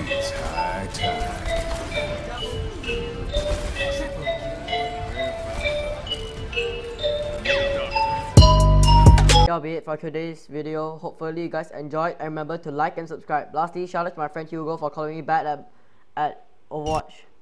It's high time. That'll be it for today's video. Hopefully you guys enjoyed, and remember to like and subscribe. Lastly, shout out to my friend Hugo for calling me bad at Overwatch.